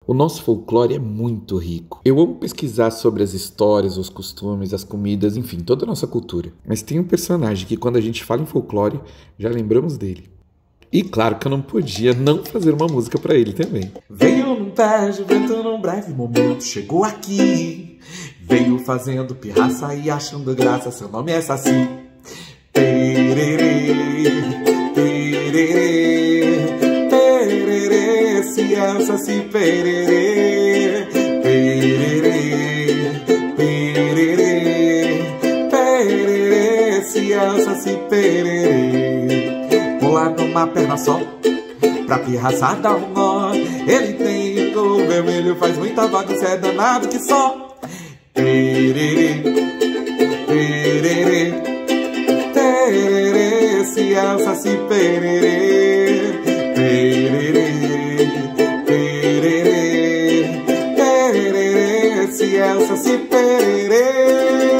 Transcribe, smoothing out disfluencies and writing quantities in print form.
O nosso folclore é muito rico. Eu amo pesquisar sobre as histórias, os costumes, as comidas, enfim, toda a nossa cultura. Mas tem um personagem que quando a gente fala em folclore, já lembramos dele. E claro que eu não podia não fazer uma música pra ele também. Veio num tarde, vento num breve momento, chegou aqui. Veio fazendo pirraça e achando graça, seu nome é Saci. Pererê, pererê, pererê, se é Saci, pererê. Pererê, pererê, pererê, se é Saci, pererê. Pular numa perna só, pra pirraçar dar um nó. Ele tem o vermelho, faz muita bagunça, é danado que só. Tererê, tererê, tererê, se é o Saci, pererê. Pererê, pererê, pererê, se é o Saci, pererê.